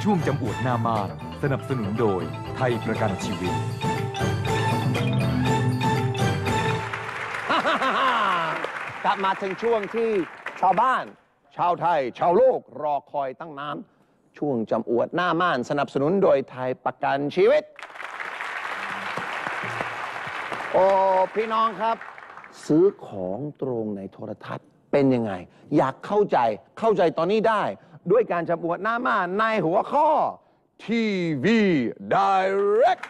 ช่วงจำอวดหน้าม่านสนับสนุนโดยไทยประกันชีวิตกลับมาถึงช่วงที่ชาวบ้านชาวไทยชาวโลกรอคอยตั้งนานช่วงจำอวดหน้าม่านสนับสนุนโดยไทยประกันชีวิตโอ้พี่น้องครับซื้อของตรงในโทรทัศน์เป็นยังไงอยากเข้าใจตอนนี้ได้ด้วยการจำอวดหน้าม่านในหัวข้อ TV Direct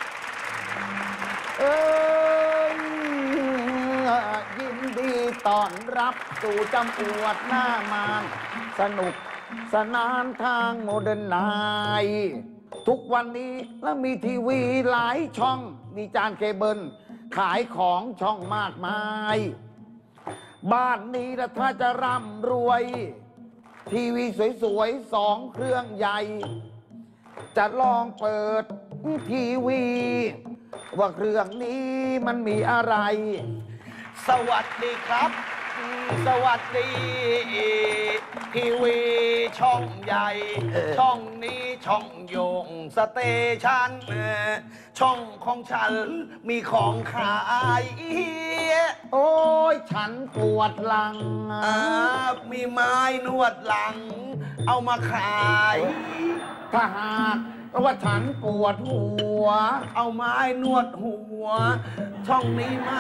ยินดีต้อนรับสู่จำอวดหน้ามานสนุกสนานทางโมเดิร์นไลน์ทุกวันนี้แล้วมีทีวีหลายช่องมีจานเคเบิลขายของช่องมากมายบ้านนี้ละถ้าจะร่ำรวยทีวีสวยๆ2 เครื่องใหญ่จะลองเปิดทีวีว่าเครื่องนี้มันมีอะไรสวัสดีครับ สวัสดีทีวีช่องใหญ่ช่องนี้ช่องโยงสเตชันช่องของฉันมีของขายโอ้ยฉันปวดหลังมีไม้นวดหลังเอามาขายถ้าหากว่าฉันปวดหัวเอาไม้นวดหัวช่องนี้ไหม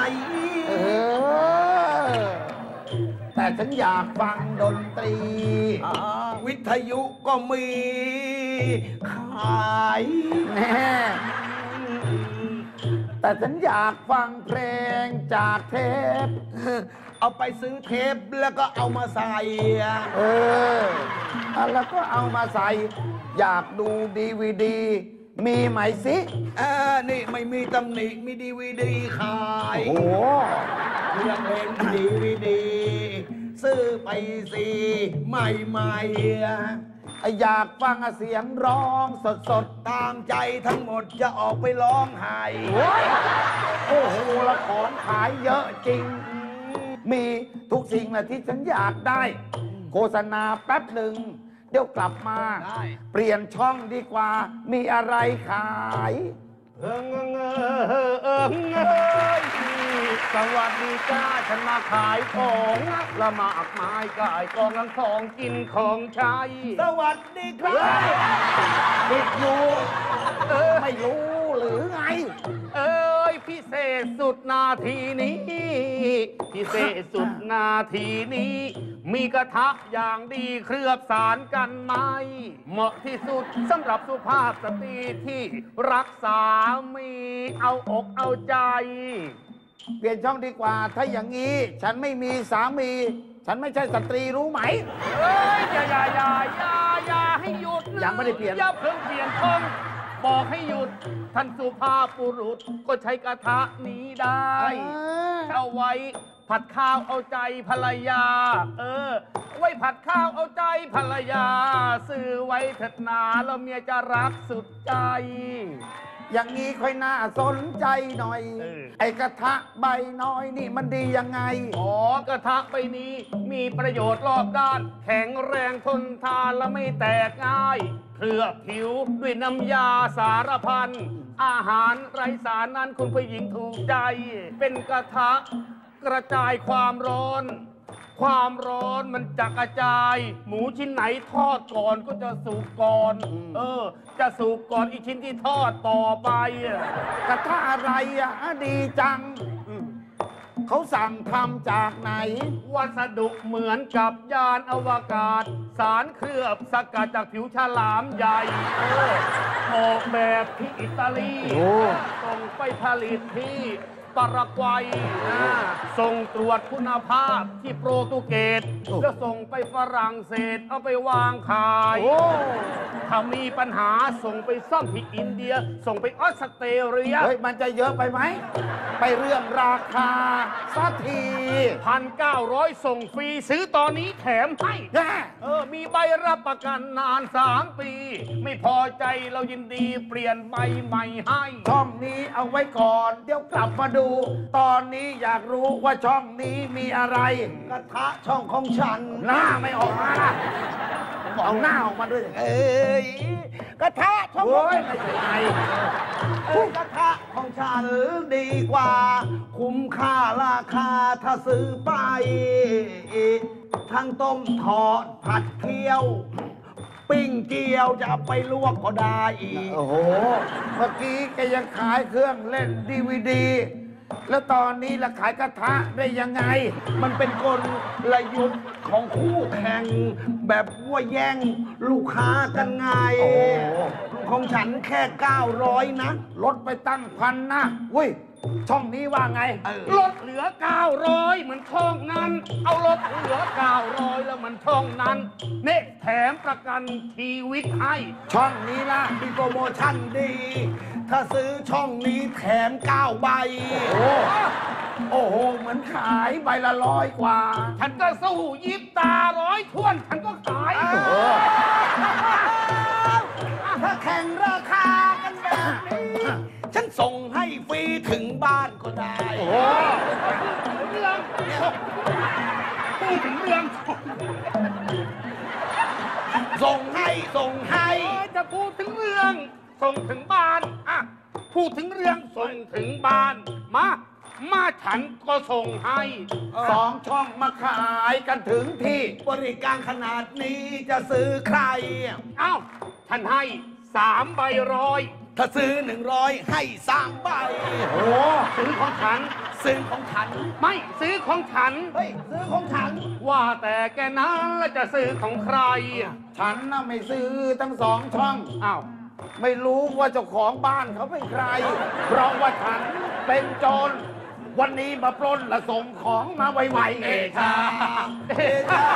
แต่ฉันอยากฟังดนตรีวิทยุก็มีขายแน่แต่ฉันอยากฟังเพลงจากเทปเอาไปซื้อเทปแล้วก็เอามาใส่แล้วก็เอามาใส่อยากดูDVDมีไหมสินี่ไม่มีตำหนิมีDVDขายโอ้เครื่องเล่นDVDซื้อไปสิใหม่อยากฟังเสียงร้องสดตามใจทั้งหมดจะออกไปร้องไห้โอ้โหละของขายเยอะจริงมีทุกสิ่งแหละที่ฉันอยากได้โฆษณาแป๊บหนึ่งเดี๋ยวกลับมาเปลี่ยนช่องดีกว่ามีอะไรขายสวัสดีจ้าฉันมาขายของละมากมายกายกองทั้งของกินของใช้สวัสดีครับเด็กอยู่ไม่รู้หรือไงพิเศษสุดนาทีนี้พิเศษสุดนาทีนี้มีกระทะอย่างดีเคลือบสารกันไหมเหมาะที่สุดสำหรับสุภาพสตรีที่รักสามีเอาอกเอาใจเปลี่ยนช่องดีกว่าถ้าอย่างนี้ฉันไม่มีสามีฉันไม่ใช่สตรีรู้ไหมอย่าให้หยุดยังไม่ได้เปลี่ยนอย่าเพิ่งเปลี่ยนช่องบอกให้หยุดท่านสุภาพบุรุษก็ใช้กระทะนี้ได้เอาไว้ผัดข้าวเอาใจภรรยาไว้ผัดข้าวเอาใจภรรยาซื้อไว้เถิดนาแล้วเมียจะรักสุดใจอย่างนี้ค่อยน่าสนใจหน่อยไอ้กระทะใบน้อยนี่มันดียังไงกระทะใบนี้มีประโยชน์รอบด้านแข็งแรงทนทานและไม่แตกง่ายเคลือบผิวด้วยน้ำยาสารพันอาหารไร้สารนั้นคุณผู้หญิงถูกใจเป็นกระทะกระจายความร้อนมันจะกระจายหมูชิ้นไหนทอดก่อนก็จะสุกก่อนจะสุกก่อนอีกชิ้นที่ทอดต่อไปกระทะอะไรดีจังเขาสั่งทำจากไหนวัสดุเหมือนกับยานอวกาศสารเคลือบสกัดจากผิวฉลามใหญ่ออกแบบที่อิตาลีส่งไปผลิตที่ปารากวัยส่งตรวจคุณภาพที่โปรตุเกสแล้วส่งไปฝรั่งเศสเอาไปวางขายถ้ามีปัญหาส่งไปซ่อมที่อินเดียส่งไปออสเตรเลียมันจะเยอะไปไหมไปเรื่องราคาสักที 1,900ส่งฟรีซื้อตอนนี้แถมให้มีใบรับประกันนาน3 ปีไม่พอใจเรายินดีเปลี่ยนใบใหม่ให้ช่องนี้เอาไว้ก่อนเดี๋ยวกลับมาดูตอนนี้อยากรู้ว่าช่องนี้มีอะไรกระทะช่องของฉันหน้าไม่ออกมาเอาหน้าออกมาด้วยระทะช่องโอ้ยไม่ใช่ไงกระทะของฉันดีกว่า คุ้มค่าราคาถ้าซื้อไป ทั้งต้มทอดผัดเคี่ยว ปิ้งเกี๊ยวจะเอาไปลวกก็ได้อีกโอ้โหเมื่อกี้แกยังขายเครื่องเล่นดีวีดี แล้วตอนนี้ละขายกระทะได้ยังไง มันเป็นกลยุทธ์ของคู่แข่ง แบบว่าแย่งลูกค้ากันไง ของฉันแค่ 900 นะ ลดไปตั้งพันนะเว้ยช่องนี้ว่าไง ลดเหลือ 900 เหมือนช่องนั้น เอาลดเหลือ 900 แล้วมันช่องนั้นนี่แถมประกันชีวิตให้ช่องนี้ล่ะมีโปรโมชั่นดี ถ้าซื้อช่องนี้แถม 9 ใบ โอ้โห เหมือนขายใบละ100 กว่าฉันก็สู้ยิบตา100ท้วน ฉันก็ขายถ้าแข่งราคากันแบบนี้ ฉันส่งให้ฟรีถึงบ้านก็ได้เรื่องพูดถึงเรื่องส่งให้จะพูดถึงเรื่องส่งถึงบ้านอ่ะพูดถึงเรื่องส่งถึงบ้าน มาฉันก็ส่งให้ 2 ช่องมาขายกันถึงที่บริการขนาดนี้จะซื้อใครเอ้าฉันให้3 ใบร้อยถ้าซื้อ 100 ให้ 3 ใบโอ้ซื้อของฉันซื้อของฉันไม่ซื้อของฉันเฮ้ย ซื้อของฉันว่าแต่แกนั้นแล้วจะซื้อของใครฉันน่ะไม่ซื้อทั้ง 2 ช่องอ้าวไม่รู้ว่าเจ้าของบ้านเขาเป็นใคร เพราะว่าฉันเป็นโจร วันนี้มาปล้นและส่งของมาไวๆเอชาเอชา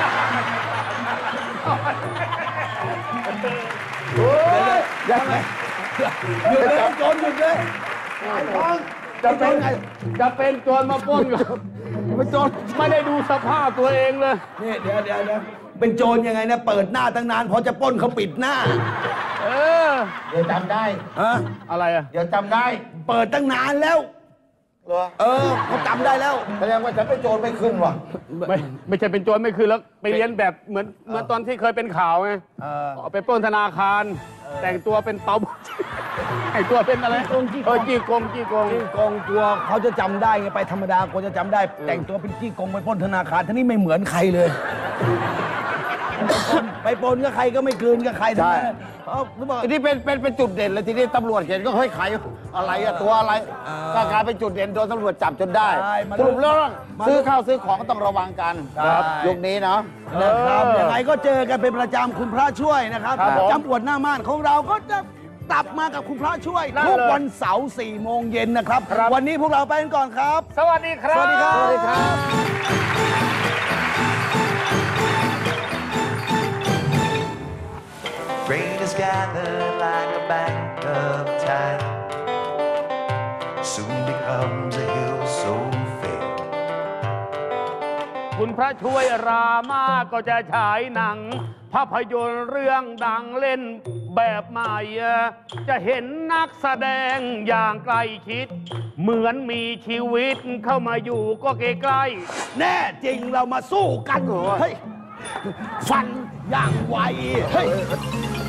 โอ้ยยังไงหยุดเลยโจรหยุดเลยไอ้ทองจะเป็นไงจะเป็นโจรมาปล้นกับเป็นโจรไม่ได้ดูสภาพตัวเองเลยนี่เดี๋ยวเป็นโจรยังไงนะเปิดหน้าตั้งนานพอจะปล้นเขาปิดหน้าเออเดี๋ยวจำได้อะไรอ่ะเดี๋ยวจำได้ เปิดตั้งนานแล้วเขาจำได้แล้วแสดงว่าฉันเป็นโจรไม่ขึ้นว่ะไม่ใช่เป็นโจรไม่คือแล้วไปเรียนแบบเหมือนตอนที่เคยเป็นข่าวไงไปปล้นธนาคาร แต่งตัวเป็นเตาไอตัวเป็นอะไรจี้กงจี้กงตัวเขาจะจำได้ไงไปธรรมดากลัวจะจำได้ แต่งตัวเป็นจี้กงไปปล้นธนาคารท่านี่ไม่เหมือนใครเลย ไปปล้นกับใครก็ไม่กลืนกับใครทั้งนั้นรู้ป่ะที่เป็นจุดเด่นเลยทีนี้ตำรวจเห็นก็เฮ้ยใครอะไรอะตัวอะไรก็กลายเป็นจุดเด่นโดนตำรวจจับจนได้สรุปเรื่องซื้อข้าวซื้อของก็ต้องระวังกันยุคนี้เนาะนะครับยังไงก็เจอกันเป็นประจำคุณพระช่วยนะครับจำปวดหน้าม่านของเราก็จะกลับมากับคุณพระช่วยทุกวันเสาร์4 โมงเย็นนะครับ วันนี้พวกเราไปกันก่อนครับสวัสดีครับสวัสดีครับ Rain is gathered like a bank of tide. Soon becomes a hill so fair. คุณพระช่วยรามาก็จะฉายหนัง ภาพยนตร์เรื่องดังเล่นแบบใหม่ จะเห็นนักแสดงอย่างใกล้ชิด เหมือนมีชีวิตเข้ามาอยู่ก็ใกล้ๆแน่จริงเรามาสู้กันเฮ้ยฟันอย่างไวเฮ้ย